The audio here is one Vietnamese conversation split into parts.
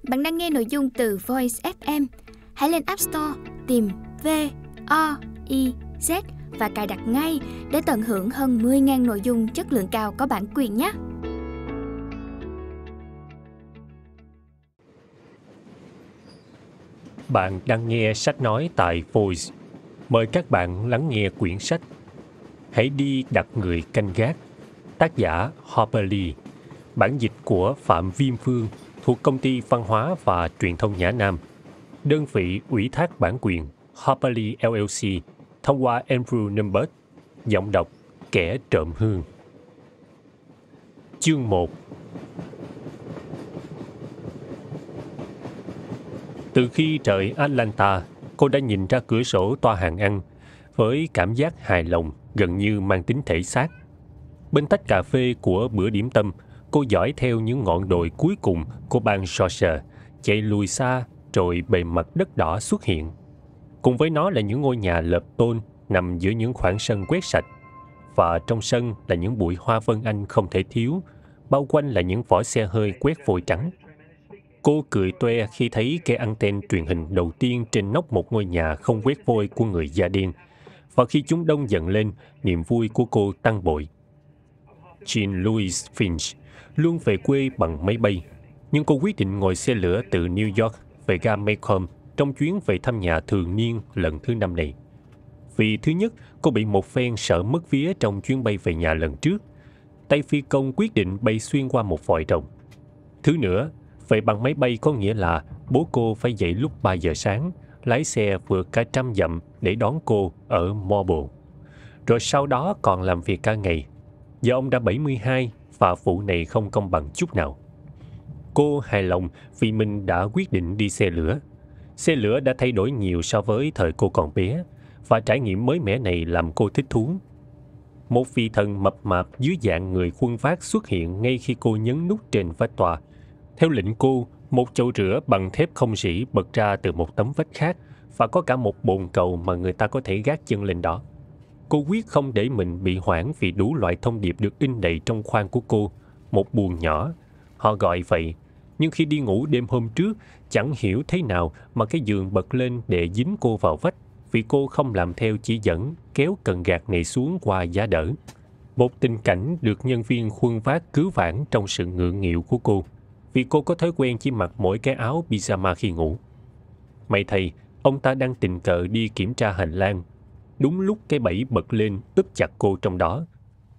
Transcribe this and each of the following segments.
Bạn đang nghe nội dung từ Voice FM. Hãy lên App Store tìm VOIZ và cài đặt ngay để tận hưởng hơn 10.000 nội dung chất lượng cao có bản quyền nhé. Bạn đang nghe sách nói tại Voice. Mời các bạn lắng nghe quyển sách Hãy đi đặt người canh gác, tác giả Harper Lee, bản dịch của Phạm Viêm Phương thuộc Công ty Văn hóa và Truyền thông Nhã Nam, đơn vị ủy thác bản quyền Harper Lee LLC thông qua Andrew Numbert, giọng đọc Kẻ Trộm Hương. Chương 1. Từ khi rời Atlanta, cô đã nhìn ra cửa sổ toa hàng ăn với cảm giác hài lòng gần như mang tính thể xác. Bên tách cà phê của bữa điểm tâm, cô dõi theo những ngọn đồi cuối cùng của bang Georgia chạy lùi xa rồi bề mặt đất đỏ xuất hiện. Cùng với nó là những ngôi nhà lợp tôn nằm giữa những khoảng sân quét sạch, và trong sân là những bụi hoa vân anh không thể thiếu, bao quanh là những vỏ xe hơi quét vôi trắng. Cô cười toe khi thấy cây anten truyền hình đầu tiên trên nóc một ngôi nhà không quét vôi của người da đen, và khi chúng đông dần lên, niềm vui của cô tăng bội. Jean Louise Finch luôn về quê bằng máy bay, nhưng cô quyết định ngồi xe lửa từ New York về ga Macomb trong chuyến về thăm nhà thường niên lần thứ 5 này. Vì thứ nhất, cô bị một phen sợ mất vía trong chuyến bay về nhà lần trước. Tay phi công quyết định bay xuyên qua một vòi rồng. Thứ nữa, về bằng máy bay có nghĩa là bố cô phải dậy lúc 3 giờ sáng, lái xe vượt cả 100 dặm để đón cô ở Marble. Rồi sau đó còn làm việc cả ngày. Giờ ông đã 72 và vụ này không công bằng chút nào. Cô hài lòng vì mình đã quyết định đi xe lửa. Xe lửa đã thay đổi nhiều so với thời cô còn bé, và trải nghiệm mới mẻ này làm cô thích thú. Một vị thần mập mạp dưới dạng người khuân vác xuất hiện ngay khi cô nhấn nút trên vách tòa. Theo lệnh cô, một chậu rửa bằng thép không rỉ bật ra từ một tấm vách khác, và có cả một bồn cầu mà người ta có thể gác chân lên đó. Cô quyết không để mình bị hoảng vì đủ loại thông điệp được in đầy trong khoang của cô. Một buồng nhỏ, họ gọi vậy. Nhưng khi đi ngủ đêm hôm trước, chẳng hiểu thế nào mà cái giường bật lên để dính cô vào vách, vì cô không làm theo chỉ dẫn kéo cần gạt này xuống qua giá đỡ. Một tình cảnh được nhân viên khuân vác cứu vãn trong sự ngượng nghịu của cô, vì cô có thói quen chỉ mặc mỗi cái áo pyjama khi ngủ. May thay, ông ta đang tình cờ đi kiểm tra hành lang. Đúng lúc cái bẫy bật lên úp chặt cô trong đó.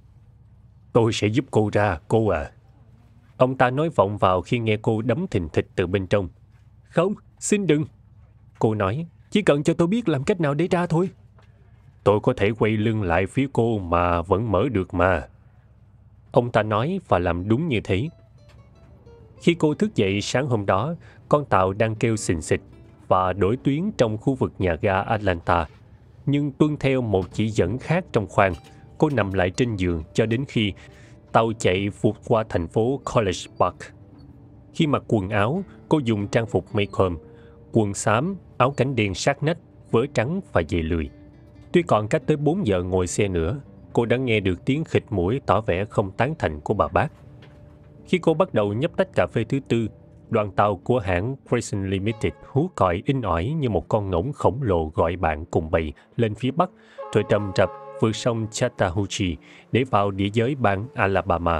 "Tôi sẽ giúp cô ra, cô à." Ông ta nói vọng vào khi nghe cô đấm thình thịch từ bên trong. "Không, xin đừng." Cô nói, "Chỉ cần cho tôi biết làm cách nào để ra thôi." "Tôi có thể quay lưng lại phía cô mà vẫn mở được mà." Ông ta nói và làm đúng như thế. Khi cô thức dậy sáng hôm đó, con tàu đang kêu xình xịch và đổi tuyến trong khu vực nhà ga Atlanta. Nhưng tuân theo một chỉ dẫn khác trong khoang, cô nằm lại trên giường cho đến khi tàu chạy vụt qua thành phố College Park. Khi mặc quần áo, cô dùng trang phục Macomb, quần xám, áo cánh đen sát nách, vớ trắng và giày lười. Tuy còn cách tới 4 giờ ngồi xe nữa, cô đã nghe được tiếng khịt mũi tỏ vẻ không tán thành của bà bác. Khi cô bắt đầu nhấp tách cà phê thứ tư, đoàn tàu của hãng Crescent Limited hú còi inh ỏi như một con ngỗng khổng lồ gọi bạn cùng bầy lên phía bắc, rồi trầm trập vượt sông Chattahoochee để vào địa giới bang Alabama.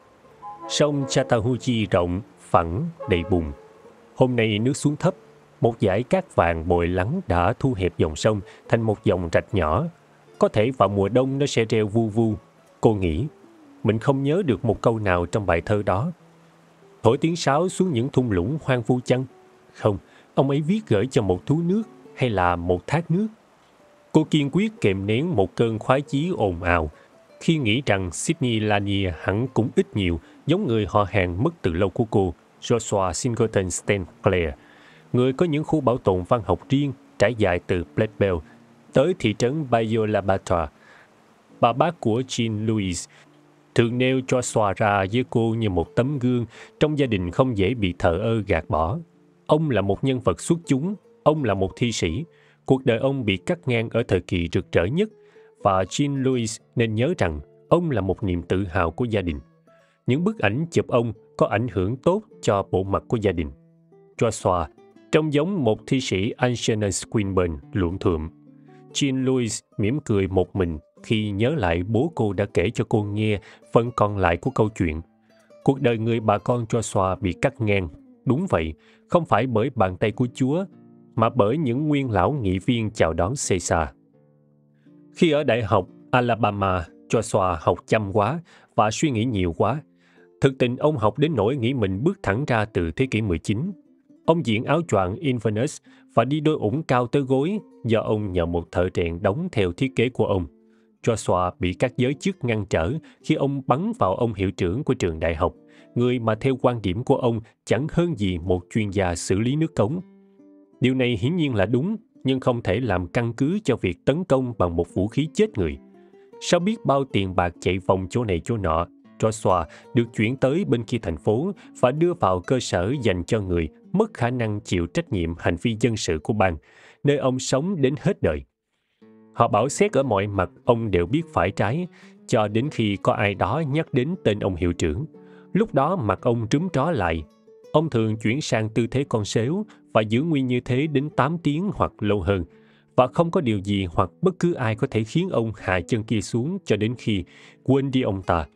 Sông Chattahoochee rộng, phẳng, đầy bùn. Hôm nay nước xuống thấp, một dải cát vàng bồi lắng đã thu hẹp dòng sông thành một dòng rạch nhỏ. Có thể vào mùa đông nó sẽ reo vu vu. Cô nghĩ, mình không nhớ được một câu nào trong bài thơ đó. Thổi tiếng sáo xuống những thung lũng hoang vu chăng? Không, ông ấy viết gửi cho một thú nước hay là một thác nước. Cô kiên quyết kềm nén một cơn khoái chí ồn ào khi nghĩ rằng Sidney Lanier hẳn cũng ít nhiều giống người họ hàng mất từ lâu của cô, Joshua Singleton St. Clair, người có những khu bảo tồn văn học riêng trải dài từ Platteville tới thị trấn Bayou La Batre. Bà bác của Jean Louise thường nêu Joshua ra với cô như một tấm gương trong gia đình không dễ bị thờ ơ gạt bỏ. Ông là một nhân vật xuất chúng, ông là một thi sĩ. Cuộc đời ông bị cắt ngang ở thời kỳ rực rỡ nhất, và Jean Louise nên nhớ rằng ông là một niềm tự hào của gia đình. Những bức ảnh chụp ông có ảnh hưởng tốt cho bộ mặt của gia đình. Joshua, trông giống một thi sĩ Anshina Swinburne luộm thuộm. Jean-Louis mỉm cười một mình khi nhớ lại bố cô đã kể cho cô nghe phần còn lại của câu chuyện. Cuộc đời người bà con Joshua bị cắt ngang. Đúng vậy, không phải bởi bàn tay của Chúa, mà bởi những nguyên lão nghị viên chào đón Caesar. Khi ở Đại học Alabama, Joshua học chăm quá và suy nghĩ nhiều quá. Thực tình ông học đến nỗi nghĩ mình bước thẳng ra từ thế kỷ 19. Ông diện áo choàng Inverness và đi đôi ủng cao tới gối do ông nhờ một thợ rèn đóng theo thiết kế của ông. Joshua bị các giới chức ngăn trở khi ông bắn vào ông hiệu trưởng của trường đại học, người mà theo quan điểm của ông chẳng hơn gì một chuyên gia xử lý nước cống. Điều này hiển nhiên là đúng, nhưng không thể làm căn cứ cho việc tấn công bằng một vũ khí chết người. Sau biết bao tiền bạc chạy vòng chỗ này chỗ nọ, Joshua được chuyển tới bên kia thành phố và đưa vào cơ sở dành cho người mất khả năng chịu trách nhiệm hành vi dân sự của bang, nơi ông sống đến hết đời. Họ bảo xét ở mọi mặt ông đều biết phải trái, cho đến khi có ai đó nhắc đến tên ông hiệu trưởng. Lúc đó mặt ông trúm tró lại. Ông thường chuyển sang tư thế con sếu và giữ nguyên như thế đến 8 tiếng hoặc lâu hơn, và không có điều gì hoặc bất cứ ai có thể khiến ông hạ chân kia xuống cho đến khi quên đi ông ta.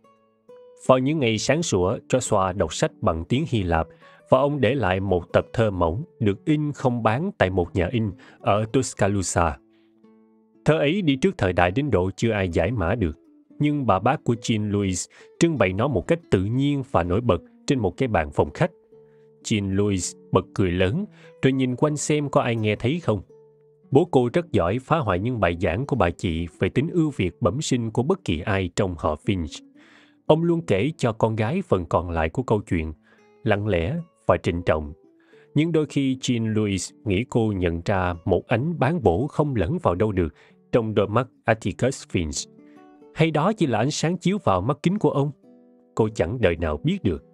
Vào những ngày sáng sủa, Joshua đọc sách bằng tiếng Hy Lạp và ông để lại một tập thơ mỏng được in không bán tại một nhà in ở Tuscaloosa. Thơ ấy đi trước thời đại đến độ chưa ai giải mã được, nhưng bà bác của Jean-Louis trưng bày nó một cách tự nhiên và nổi bật trên một cái bàn phòng khách. Jean-Louis bật cười lớn, rồi nhìn quanh xem có ai nghe thấy không. Bố cô rất giỏi phá hoại những bài giảng của bà chị về tính ưu việt bẩm sinh của bất kỳ ai trong họ Finch. Ông luôn kể cho con gái phần còn lại của câu chuyện, lặng lẽ và trịnh trọng. Nhưng đôi khi Jean-Louis nghĩ cô nhận ra một ánh bán bổ không lẫn vào đâu được trong đôi mắt Atticus Finch. Hay đó chỉ là ánh sáng chiếu vào mắt kính của ông? Cô chẳng đời nào biết được.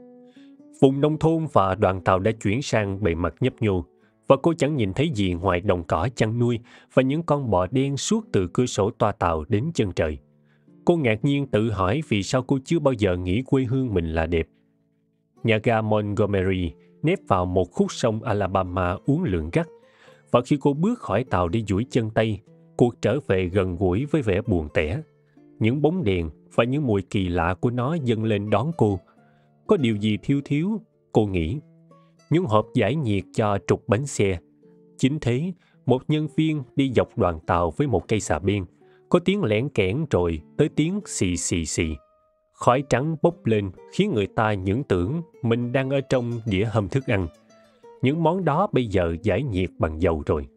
Vùng nông thôn và đoàn tàu đã chuyển sang bề mặt nhấp nhô, và cô chẳng nhìn thấy gì ngoài đồng cỏ chăn nuôi và những con bò đen suốt từ cửa sổ toa tàu đến chân trời. Cô ngạc nhiên tự hỏi vì sao cô chưa bao giờ nghĩ quê hương mình là đẹp. Nhà ga Montgomery nép vào một khúc sông Alabama uốn lượn gắt, và khi cô bước khỏi tàu để duỗi chân tay, cuộc trở về gần gũi với vẻ buồn tẻ. Những bóng đèn và những mùi kỳ lạ của nó dâng lên đón cô. Có điều gì thiếu, cô nghĩ. Những hộp giải nhiệt cho trục bánh xe. Chính thế, một nhân viên đi dọc đoàn tàu với một cây xà beng. Có tiếng lẻn kẽn rồi tới tiếng xì xì xì. Khói trắng bốc lên khiến người ta những tưởng mình đang ở trong đĩa hầm thức ăn. Những món đó bây giờ giải nhiệt bằng dầu rồi.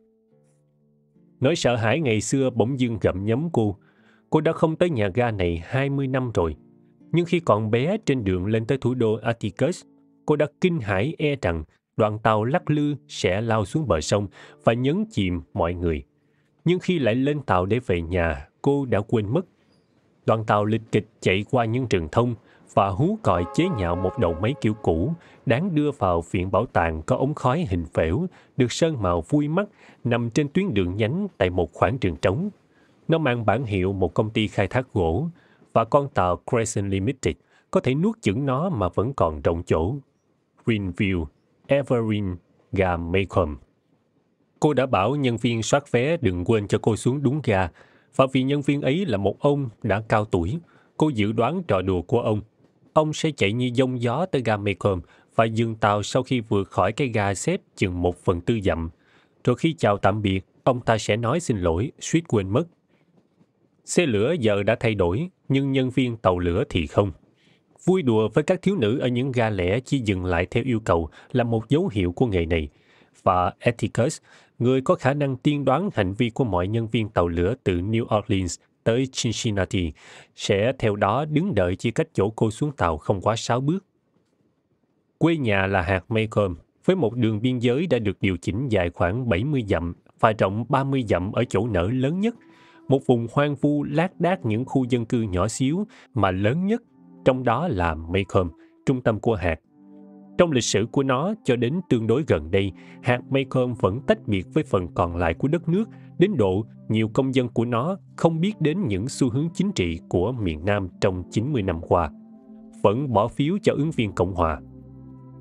Nỗi sợ hãi ngày xưa bỗng dưng gặm nhấm cô. Cô đã không tới nhà ga này 20 năm rồi. Nhưng khi còn bé trên đường lên tới thủ đô Atticus, cô đã kinh hãi e rằng đoàn tàu lắc lư sẽ lao xuống bờ sông và nhấn chìm mọi người. Nhưng khi lại lên tàu để về nhà, cô đã quên mất. Đoàn tàu lịch kịch chạy qua những rừng thông và hú còi chế nhạo một đầu máy kiểu cũ đáng đưa vào viện bảo tàng có ống khói hình phễu được sơn màu vui mắt nằm trên tuyến đường nhánh tại một khoảng trường trống. Nó mang bản hiệu một công ty khai thác gỗ, và con tàu Crescent Limited có thể nuốt chửng nó mà vẫn còn rộng chỗ. Greenville, Evergreen, ga Macomb. Cô đã bảo nhân viên soát vé đừng quên cho cô xuống đúng ga, và vì nhân viên ấy là một ông đã cao tuổi, cô dự đoán trò đùa của ông. Ông sẽ chạy như giông gió tới ga Macomb và dừng tàu sau khi vượt khỏi cái ga xếp chừng 1/4 dặm. Rồi khi chào tạm biệt, ông ta sẽ nói xin lỗi, suýt quên mất. Xe lửa giờ đã thay đổi, nhưng nhân viên tàu lửa thì không. Vui đùa với các thiếu nữ ở những ga lẻ chỉ dừng lại theo yêu cầu là một dấu hiệu của nghề này. Và Atticus, người có khả năng tiên đoán hành vi của mọi nhân viên tàu lửa từ New Orleans tới Cincinnati, sẽ theo đó đứng đợi chỉ cách chỗ cô xuống tàu không quá 6 bước. Quê nhà là hạt Macomb, với một đường biên giới đã được điều chỉnh dài khoảng 70 dặm và rộng 30 dặm ở chỗ nở lớn nhất. Một vùng hoang vu lác đác những khu dân cư nhỏ xíu mà lớn nhất, trong đó là Macomb, trung tâm của hạt. Trong lịch sử của nó cho đến tương đối gần đây, hạt Macomb vẫn tách biệt với phần còn lại của đất nước, đến độ nhiều công dân của nó không biết đến những xu hướng chính trị của miền Nam trong 90 năm qua, vẫn bỏ phiếu cho ứng viên Cộng hòa.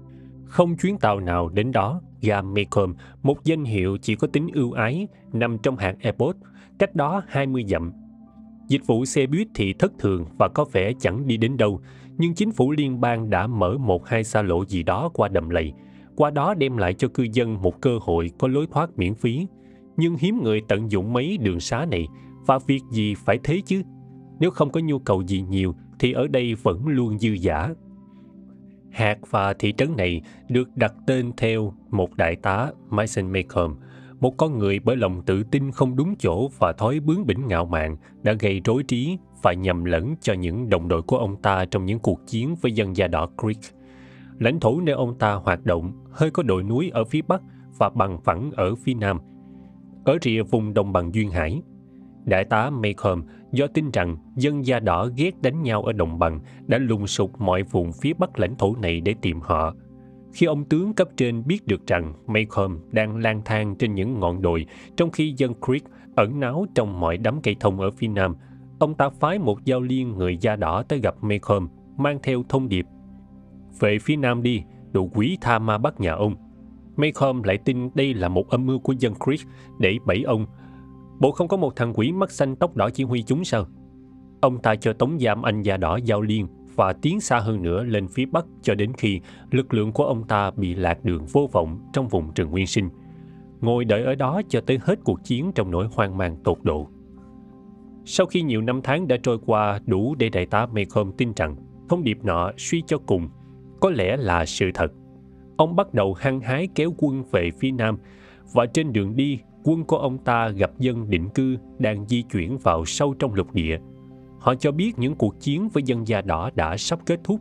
Không chuyến tàu nào đến đó. Ga Macomb, một danh hiệu chỉ có tính ưu ái, nằm trong hạt Airport, cách đó 20 dặm. Dịch vụ xe buýt thì thất thường và có vẻ chẳng đi đến đâu, nhưng chính phủ liên bang đã mở 1-2 xa lộ gì đó qua đầm lầy, qua đó đem lại cho cư dân một cơ hội có lối thoát miễn phí. Nhưng hiếm người tận dụng mấy đường xá này, và việc gì phải thế chứ? Nếu không có nhu cầu gì nhiều thì ở đây vẫn luôn dư dả. Hạt và thị trấn này được đặt tên theo một đại tá Mason Macomb, một con người bởi lòng tự tin không đúng chỗ và thói bướng bỉnh ngạo mạn đã gây rối trí và nhầm lẫn cho những đồng đội của ông ta trong những cuộc chiến với dân da đỏ Creek. Lãnh thổ nơi ông ta hoạt động hơi có đồi núi ở phía bắc và bằng phẳng ở phía nam, ở rìa vùng đồng bằng duyên hải. Đại tá Macomb do tin rằng dân da đỏ ghét đánh nhau ở đồng bằng đã lùng sục mọi vùng phía bắc lãnh thổ này để tìm họ. Khi ông tướng cấp trên biết được rằng Macomb đang lang thang trên những ngọn đồi trong khi dân Creek ẩn náu trong mọi đám cây thông ở phía nam, ông ta phái một giao liên người da đỏ tới gặp Macomb, mang theo thông điệp: về phía nam đi, đồ quỷ tha ma bắt nhà ông. Macomb lại tin đây là một âm mưu của dân Creek để bẫy ông. Bộ không có một thằng quỷ mắt xanh tóc đỏ chỉ huy chúng sao? Ông ta cho tống giam anh da đỏ giao liên và tiến xa hơn nữa lên phía bắc cho đến khi lực lượng của ông ta bị lạc đường vô vọng trong vùng rừng nguyên sinh, ngồi đợi ở đó cho tới hết cuộc chiến trong nỗi hoang mang tột độ. Sau khi nhiều năm tháng đã trôi qua đủ để đại tá Macomb tin rằng thông điệp nọ suy cho cùng có lẽ là sự thật, ông bắt đầu hăng hái kéo quân về phía nam, và trên đường đi, quân của ông ta gặp dân định cư đang di chuyển vào sâu trong lục địa. Họ cho biết những cuộc chiến với dân da đỏ đã sắp kết thúc.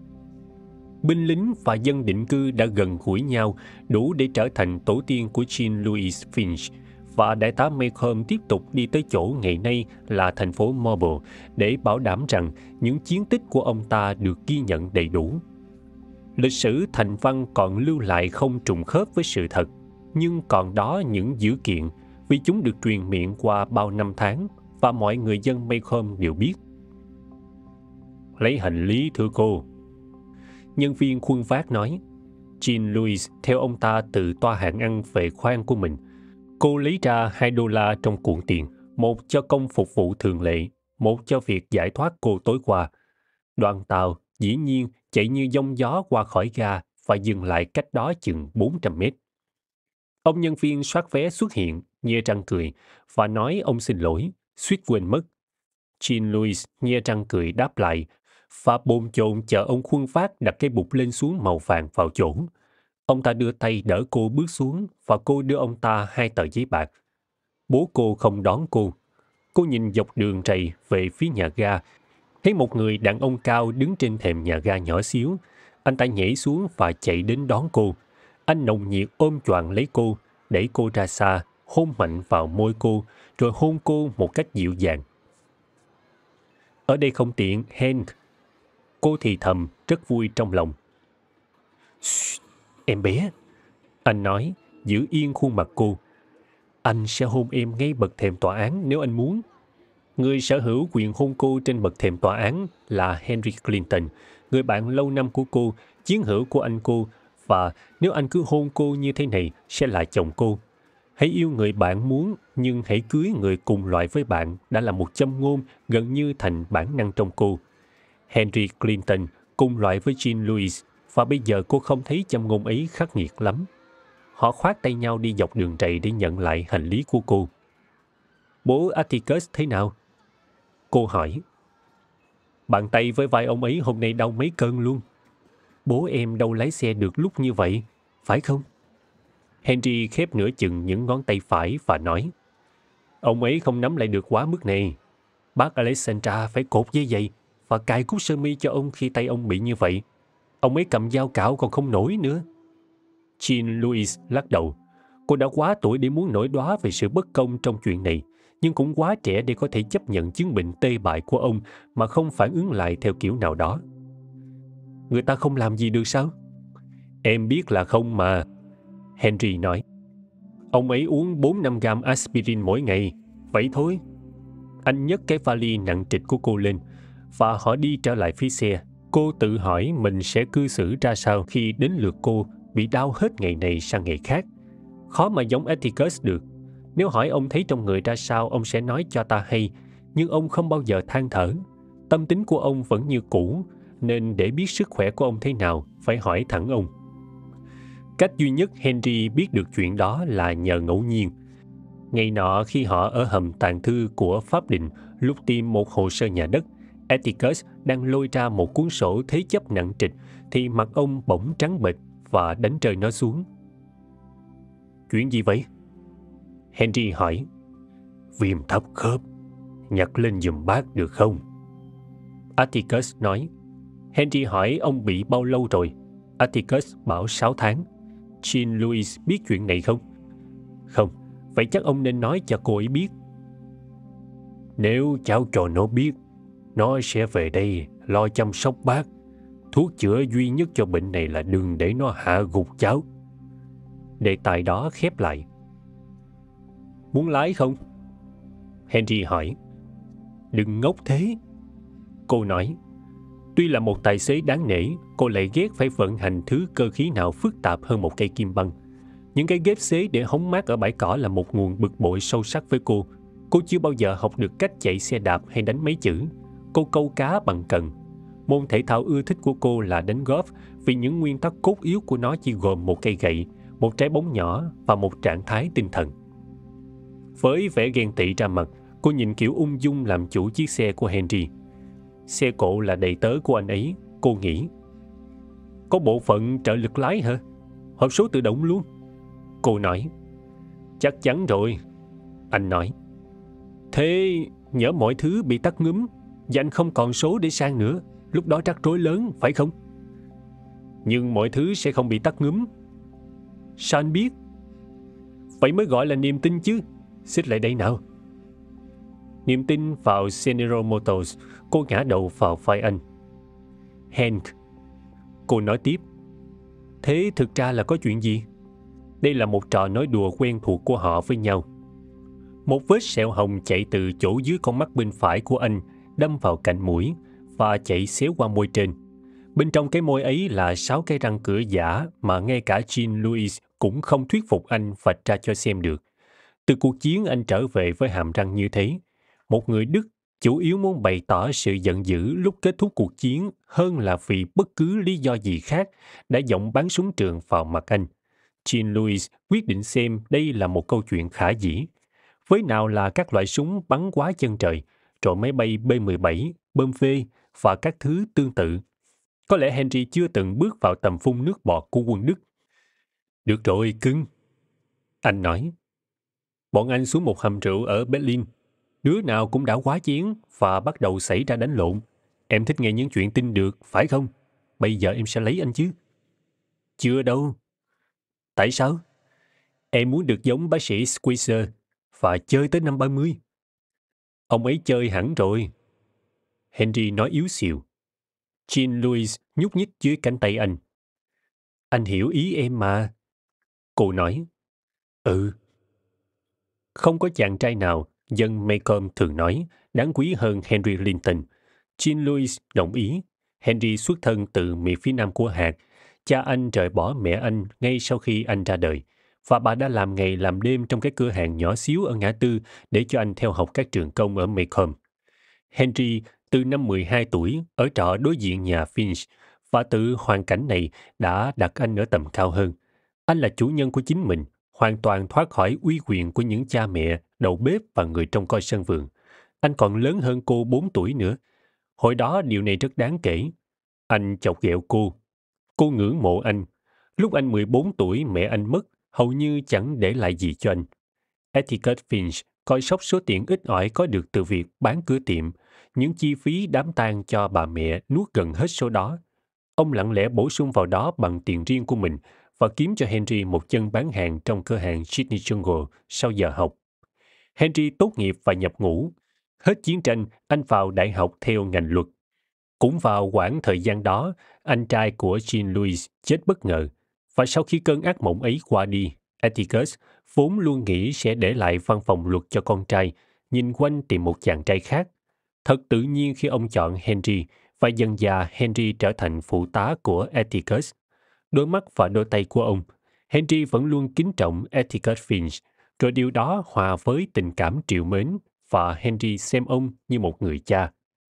Binh lính và dân định cư đã gần gũi nhau đủ để trở thành tổ tiên của Jean Louis Finch, và đại tá Macomb tiếp tục đi tới chỗ ngày nay là thành phố Mobile để bảo đảm rằng những chiến tích của ông ta được ghi nhận đầy đủ. Lịch sử thành văn còn lưu lại không trùng khớp với sự thật, nhưng còn đó những dữ kiện vì chúng được truyền miệng qua bao năm tháng và mọi người dân Macomb đều biết. Lấy hành lý thưa cô. Nhân viên khuân vác nói. Jean Louis theo ông ta từ toa hàng ăn về khoang của mình. Cô lấy ra $2 trong cuộn tiền, một cho công phục vụ thường lệ, một cho việc giải thoát cô tối qua. Đoàn tàu dĩ nhiên chạy như giông gió qua khỏi ga và dừng lại cách đó chừng 400 mét. Ông nhân viên soát vé xuất hiện, nhe răng cười, và nói ông xin lỗi, suýt quên mất. Jean Louis nhe răng cười đáp lại, và bồn chồn chờ ông khuân vác đặt cái bục lên xuống màu vàng vào chỗ. Ông ta đưa tay đỡ cô bước xuống, và cô đưa ông ta 2 tờ giấy bạc. Bố cô không đón cô. Cô nhìn dọc đường rầy về phía nhà ga, thấy một người đàn ông cao đứng trên thềm nhà ga nhỏ xíu. Anh ta nhảy xuống và chạy đến đón cô. Anh nồng nhiệt ôm choàng lấy cô, đẩy cô ra xa, hôn mạnh vào môi cô, rồi hôn cô một cách dịu dàng. Ở đây không tiện, Hank. Cô thì thầm, rất vui trong lòng. Em bé, anh nói, giữ yên khuôn mặt cô. Anh sẽ hôn em ngay bậc thềm tòa án nếu anh muốn. Người sở hữu quyền hôn cô trên bậc thềm tòa án là Henry Clinton, người bạn lâu năm của cô, chiến hữu của anh cô, và nếu anh cứ hôn cô như thế này sẽ là chồng cô. Hãy yêu người bạn muốn, nhưng hãy cưới người cùng loại với bạn đã là một châm ngôn gần như thành bản năng trong cô. Henry Clinton cùng loại với Jean Louis, và bây giờ cô không thấy châm ngôn ấy khắc nghiệt lắm. Họ khoác tay nhau đi dọc đường rầy để nhận lại hành lý của cô. Bố Atticus thế nào? Cô hỏi. Bàn tay với vai ông ấy hôm nay đau mấy cơn luôn. Bố em đâu lái xe được lúc như vậy, phải không? Henry khép nửa chừng những ngón tay phải và nói. Ông ấy không nắm lại được quá mức này. Bác Alexandra phải cột dây giày và cài cúc sơ mi cho ông khi tay ông bị như vậy. Ông ấy cầm dao cạo còn không nổi nữa. Jean Louis lắc đầu. Cô đã quá tuổi để muốn nổi đoá về sự bất công trong chuyện này, nhưng cũng quá trẻ để có thể chấp nhận chứng bệnh tê bại của ông mà không phản ứng lại theo kiểu nào đó. Người ta không làm gì được sao? Em biết là không mà. Henry nói. Ông ấy uống 4-5 gam aspirin mỗi ngày. Vậy thôi. Anh nhấc cái vali nặng trịch của cô lên, và họ đi trở lại phía xe. Cô tự hỏi mình sẽ cư xử ra sao khi đến lượt cô bị đau hết ngày này sang ngày khác. Khó mà giống Atticus được. Nếu hỏi ông thấy trong người ra sao, ông sẽ nói cho ta hay, nhưng ông không bao giờ than thở. Tâm tính của ông vẫn như cũ, nên để biết sức khỏe của ông thế nào, phải hỏi thẳng ông. Cách duy nhất Henry biết được chuyện đó là nhờ ngẫu nhiên. Ngày nọ khi họ ở hầm tàng thư của Pháp Định lúc tìm một hồ sơ nhà đất, Atticus đang lôi ra một cuốn sổ thế chấp nặng trịch, thì mặt ông bỗng trắng bệch và đánh rơi nó xuống. Chuyện gì vậy? Henry hỏi. Viêm thấp khớp. Nhặt lên giùm bác được không? Atticus nói. Henry hỏi ông bị bao lâu rồi? Atticus bảo 6 tháng. Jean Louis biết chuyện này không? Không, vậy chắc ông nên nói cho cô ấy biết. Nếu cháu cho nó biết, nó sẽ về đây lo chăm sóc bác. Thuốc chữa duy nhất cho bệnh này là đừng để nó hạ gục cháu. Đề tài đó khép lại. Muốn lái không? Henry hỏi. Đừng ngốc thế. Cô nói. Tuy là một tài xế đáng nể, cô lại ghét phải vận hành thứ cơ khí nào phức tạp hơn một cây kim băng. Những cái ghép xế để hóng mát ở bãi cỏ là một nguồn bực bội sâu sắc với cô. Cô chưa bao giờ học được cách chạy xe đạp hay đánh mấy chữ. Cô câu cá bằng cần. Môn thể thao ưa thích của cô là đánh golf, vì những nguyên tắc cốt yếu của nó chỉ gồm một cây gậy, một trái bóng nhỏ và một trạng thái tinh thần. Với vẻ ghen tị ra mặt, cô nhìn kiểu ung dung làm chủ chiếc xe của Henry. Xe cộ là đầy tớ của anh ấy, cô nghĩ. Có bộ phận trợ lực lái hả? Hộp số tự động luôn? Cô nói. Chắc chắn rồi, anh nói. Thế nhỡ mọi thứ bị tắt ngúm và anh không còn số để sang nữa, lúc đó rắc rối lớn, phải không? Nhưng mọi thứ sẽ không bị tắt ngúm. Sao anh biết? Vậy mới gọi là niềm tin chứ. Xích lại đây nào. Niềm tin vào General Motors. Cô ngã đầu vào vai anh. Hank. Cô nói tiếp. Thế thực ra là có chuyện gì? Đây là một trò nói đùa quen thuộc của họ với nhau. Một vết sẹo hồng chạy từ chỗ dưới con mắt bên phải của anh đâm vào cạnh mũi và chạy xéo qua môi trên. Bên trong cái môi ấy là 6 cái răng cửa giả mà ngay cả Jean Louis cũng không thuyết phục anh vạch ra cho xem được. Từ cuộc chiến anh trở về với hàm răng như thế. Một người Đức chủ yếu muốn bày tỏ sự giận dữ lúc kết thúc cuộc chiến hơn là vì bất cứ lý do gì khác đã giọng bắn súng trường vào mặt anh. Jean Louis quyết định xem đây là một câu chuyện khả dĩ. Với nào là các loại súng bắn quá chân trời, rồi máy bay B-17, bom V và các thứ tương tự. Có lẽ Henry chưa từng bước vào tầm phun nước bọt của quân Đức. Được rồi, cưng. Anh nói. Bọn anh xuống một hầm rượu ở Berlin. Đứa nào cũng đã quá chén và bắt đầu xảy ra đánh lộn. Em thích nghe những chuyện tin được, phải không? Bây giờ em sẽ lấy anh chứ? Chưa đâu. Tại sao? Em muốn được giống bác sĩ Squeezer và chơi tới năm 30. Ông ấy chơi hẳn rồi. Henry nói yếu xìu. Jean Louis nhúc nhích dưới cánh tay anh. Anh hiểu ý em mà. Cô nói. Ừ. Không có chàng trai nào, dân Macomb thường nói, đáng quý hơn Henry Linton. Jean Louis đồng ý. Henry xuất thân từ miền phía nam của hạt. Cha anh rời bỏ mẹ anh ngay sau khi anh ra đời, và bà đã làm ngày làm đêm trong cái cửa hàng nhỏ xíu ở ngã tư để cho anh theo học các trường công ở Macomb. Henry từ năm 12 tuổi ở trọ đối diện nhà Finch, và từ hoàn cảnh này đã đặt anh ở tầm cao hơn. Anh là chủ nhân của chính mình, hoàn toàn thoát khỏi uy quyền của những cha mẹ, đầu bếp và người trông coi sân vườn. Anh còn lớn hơn cô 4 tuổi nữa. Hồi đó điều này rất đáng kể. Anh chọc ghẹo cô. Cô ngưỡng mộ anh. Lúc anh 14 tuổi mẹ anh mất, hầu như chẳng để lại gì cho anh. Atticus Finch coi sóc số tiền ít ỏi có được từ việc bán cửa tiệm. Những chi phí đám tang cho bà mẹ nuốt gần hết số đó. Ông lặng lẽ bổ sung vào đó bằng tiền riêng của mình và kiếm cho Henry một chân bán hàng trong cửa hàng Sydney Jungle sau giờ học. Henry tốt nghiệp và nhập ngũ. Hết chiến tranh, anh vào đại học theo ngành luật. Cũng vào khoảng thời gian đó, anh trai của Jean Louis chết bất ngờ. Và sau khi cơn ác mộng ấy qua đi, Atticus vốn luôn nghĩ sẽ để lại văn phòng luật cho con trai, nhìn quanh tìm một chàng trai khác. Thật tự nhiên khi ông chọn Henry, và dần dà Henry trở thành phụ tá của Atticus. Đôi mắt và đôi tay của ông, Henry vẫn luôn kính trọng Atticus Finch, rồi điều đó hòa với tình cảm trìu mến và Henry xem ông như một người cha.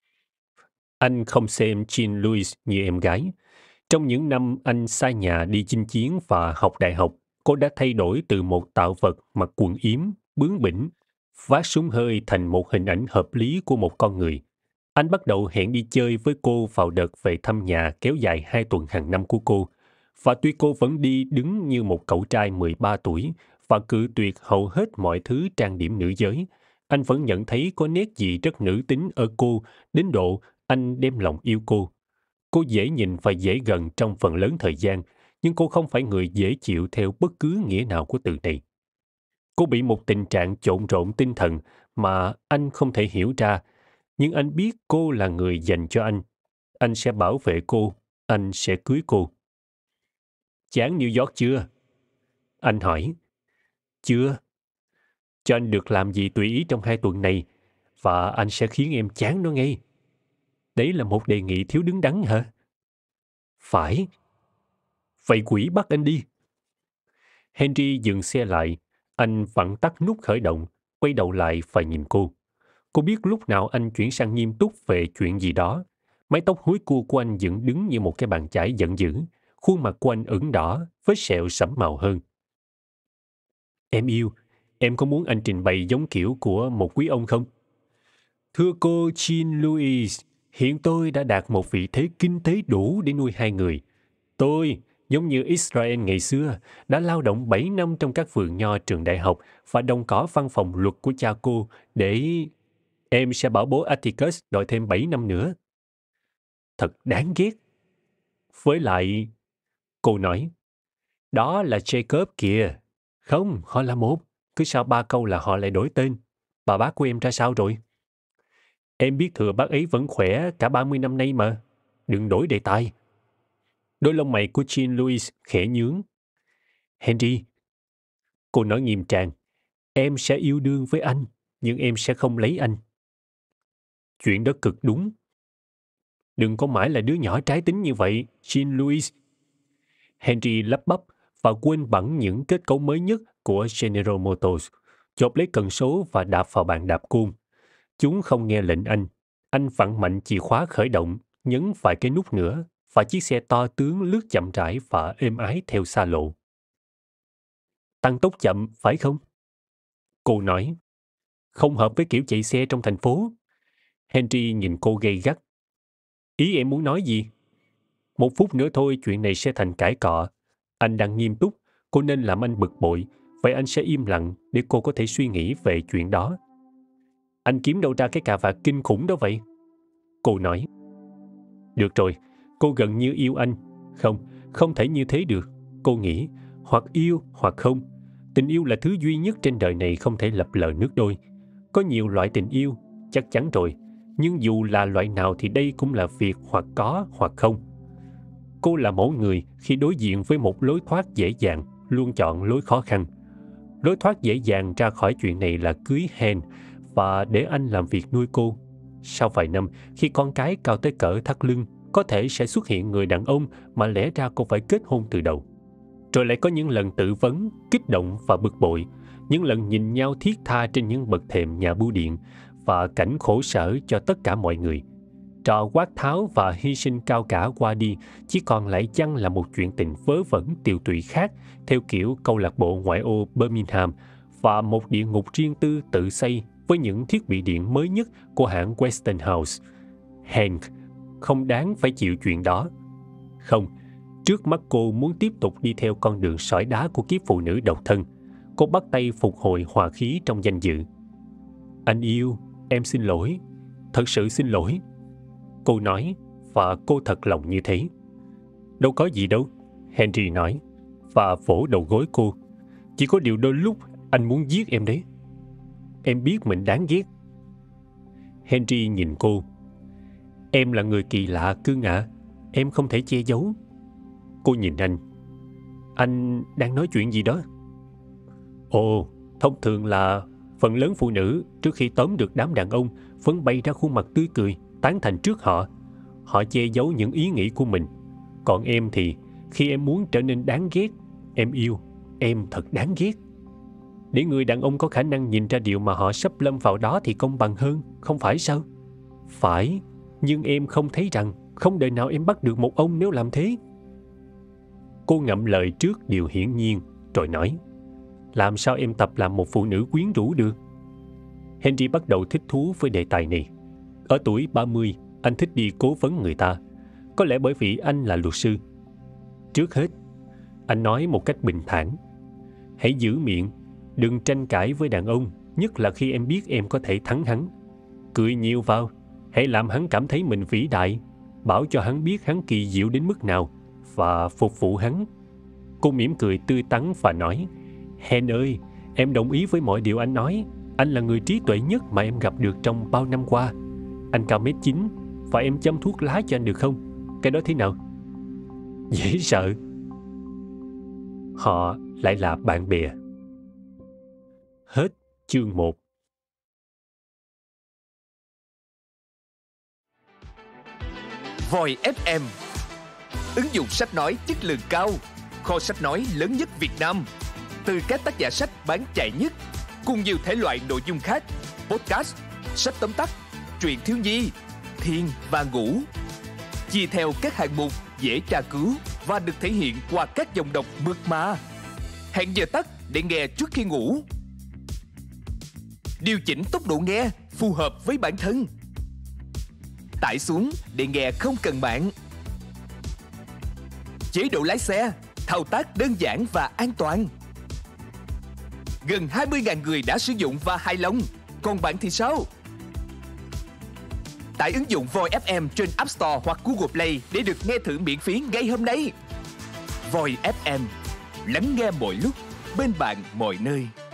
Anh không xem Jean Louise như em gái. Trong những năm anh xa nhà đi chinh chiến và học đại học, cô đã thay đổi từ một tạo vật mặc quần yếm, bướng bỉnh, vác súng hơi thành một hình ảnh hợp lý của một con người. Anh bắt đầu hẹn đi chơi với cô vào đợt về thăm nhà kéo dài 2 tuần hàng năm của cô. Và tuy cô vẫn đi đứng như một cậu trai 13 tuổi và cự tuyệt hầu hết mọi thứ trang điểm nữ giới, anh vẫn nhận thấy có nét gì rất nữ tính ở cô, đến độ anh đem lòng yêu cô. Cô dễ nhìn và dễ gần trong phần lớn thời gian, nhưng cô không phải người dễ chịu theo bất cứ nghĩa nào của từ này. Cô bị một tình trạng trộn rộn tinh thần mà anh không thể hiểu ra, nhưng anh biết cô là người dành cho anh. Anh sẽ bảo vệ cô, anh sẽ cưới cô. Chán New York chưa? Anh hỏi. Chưa. Cho anh được làm gì tùy ý trong 2 tuần này, và anh sẽ khiến em chán nó ngay. Đấy là một đề nghị thiếu đứng đắn hả? Phải. Vậy quỷ bắt anh đi. Henry dừng xe lại. Anh vặn tắt nút khởi động, quay đầu lại và nhìn cô. Cô biết lúc nào anh chuyển sang nghiêm túc về chuyện gì đó. Mái tóc húi cua của anh dựng đứng như một cái bàn chải giận dữ. Khuôn mặt của anh ửng đỏ, với sẹo sẫm màu hơn. Em yêu, em có muốn anh trình bày giống kiểu của một quý ông không? Thưa cô Jean Louise, hiện tôi đã đạt một vị thế kinh tế đủ để nuôi 2 người. Tôi, giống như Israel ngày xưa, đã lao động 7 năm trong các vườn nho trường đại học và đồng cỏ văn phòng luật của cha cô để... Em sẽ bảo bố Atticus đòi thêm 7 năm nữa. Thật đáng ghét. Với lại... Cô nói, đó là Jacob kìa. Không, họ là một. Cứ sau 3 câu là họ lại đổi tên. Bà bác của em ra sao rồi? Em biết thừa bác ấy vẫn khỏe cả 30 năm nay mà. Đừng đổi đề tài. Đôi lông mày của Jean Louise khẽ nhướng. Henry, cô nói nghiêm trang, em sẽ yêu đương với anh, nhưng em sẽ không lấy anh. Chuyện đó cực đúng. Đừng có mãi là đứa nhỏ trái tính như vậy, Jean Louise. Henry lắp bắp và quên bẵng những kết cấu mới nhất của General Motors, chộp lấy cần số và đạp vào bàn đạp côn. Chúng không nghe lệnh anh. Anh vặn mạnh chìa khóa khởi động, nhấn vài cái nút nữa, và chiếc xe to tướng lướt chậm rãi và êm ái theo xa lộ. Tăng tốc chậm, phải không? Cô nói. Không hợp với kiểu chạy xe trong thành phố. Henry nhìn cô gay gắt. Ý em muốn nói gì? 1 phút nữa thôi chuyện này sẽ thành cãi cọ. Anh đang nghiêm túc, cô nên làm anh bực bội, vậy anh sẽ im lặng để cô có thể suy nghĩ về chuyện đó. Anh kiếm đâu ra cái cà vạt kinh khủng đó vậy? Cô nói. Được rồi, cô gần như yêu anh. Không, không thể như thế được. Cô nghĩ, hoặc yêu hoặc không. Tình yêu là thứ duy nhất trên đời này không thể lập lờ nước đôi. Có nhiều loại tình yêu, chắc chắn rồi. Nhưng dù là loại nào thì đây cũng là việc hoặc có hoặc không. Cô là mẫu người khi đối diện với một lối thoát dễ dàng, luôn chọn lối khó khăn. Lối thoát dễ dàng ra khỏi chuyện này là cưới Hen và để anh làm việc nuôi cô. Sau vài năm, khi con cái cao tới cỡ thắt lưng, có thể sẽ xuất hiện người đàn ông mà lẽ ra cô phải kết hôn từ đầu. Rồi lại có những lần tự vấn, kích động và bực bội, những lần nhìn nhau thiết tha trên những bậc thềm nhà bưu điện và cảnh khổ sở cho tất cả mọi người. Trò quát tháo và hy sinh cao cả qua đi, chỉ còn lại chăng là một chuyện tình vớ vẩn tiều tụy khác theo kiểu câu lạc bộ ngoại ô Birmingham và một địa ngục riêng tư tự xây với những thiết bị điện mới nhất của hãng Westinghouse. Hank không đáng phải chịu chuyện đó. Không, trước mắt cô muốn tiếp tục đi theo con đường sỏi đá của kiếp phụ nữ độc thân. Cô bắt tay phục hồi hòa khí trong danh dự. Anh yêu, em xin lỗi, thật sự xin lỗi. Cô nói, và cô thật lòng như thế. Đâu có gì đâu, Henry nói, và vỗ đầu gối cô. Chỉ có điều đôi lúc anh muốn giết em đấy. Em biết mình đáng ghét. Henry nhìn cô. Em là người kỳ lạ cưng ạ. Em không thể che giấu. Cô nhìn anh. Anh đang nói chuyện gì đó? Ồ, thông thường là phần lớn phụ nữ trước khi tóm được đám đàn ông vẫn bày ra khuôn mặt tươi cười, tán thành trước họ. Họ che giấu những ý nghĩ của mình. Còn em thì khi em muốn trở nên đáng ghét, em yêu, em thật đáng ghét. Để người đàn ông có khả năng nhìn ra điều mà họ sắp lâm vào đó thì công bằng hơn, không phải sao? Phải, nhưng em không thấy rằng không đời nào em bắt được một ông nếu làm thế. Cô ngậm lời trước điều hiển nhiên, rồi nói, làm sao em tập làm một phụ nữ quyến rũ được? Henry bắt đầu thích thú với đề tài này. Ở tuổi 30, anh thích đi cố vấn người ta, có lẽ bởi vì anh là luật sư. Trước hết, anh nói một cách bình thản, hãy giữ miệng, đừng tranh cãi với đàn ông, nhất là khi em biết em có thể thắng hắn. Cười nhiều vào, hãy làm hắn cảm thấy mình vĩ đại, bảo cho hắn biết hắn kỳ diệu đến mức nào và phục vụ hắn. Cô mỉm cười tươi tắn và nói, Hen ơi, em đồng ý với mọi điều anh nói. Anh là người trí tuệ nhất mà em gặp được trong bao năm qua. Anh cao 1m9 và em châm thuốc lá cho anh được không? Cái đó thế nào? Dễ sợ. Họ lại là bạn bè. Hết chương 1. Voi FM, ứng dụng sách nói chất lượng cao, kho sách nói lớn nhất Việt Nam, từ các tác giả sách bán chạy nhất, cùng nhiều thể loại nội dung khác, podcast, sách tóm tắt, truyện thiếu nhi, thiền và ngủ, chia theo các hạng mục dễ tra cứu và được thể hiện qua các dòng đọc mượt mà. Hẹn giờ tắt để nghe trước khi ngủ. Điều chỉnh tốc độ nghe phù hợp với bản thân. Tải xuống để nghe không cần mạng. Chế độ lái xe, thao tác đơn giản và an toàn. Gần 20.000 người đã sử dụng và hài lòng. Còn bạn thì sao? Tải ứng dụng Voi FM trên App Store hoặc Google Play để được nghe thử miễn phí ngay hôm nay. Voi FM, lắng nghe mọi lúc, bên bạn mọi nơi.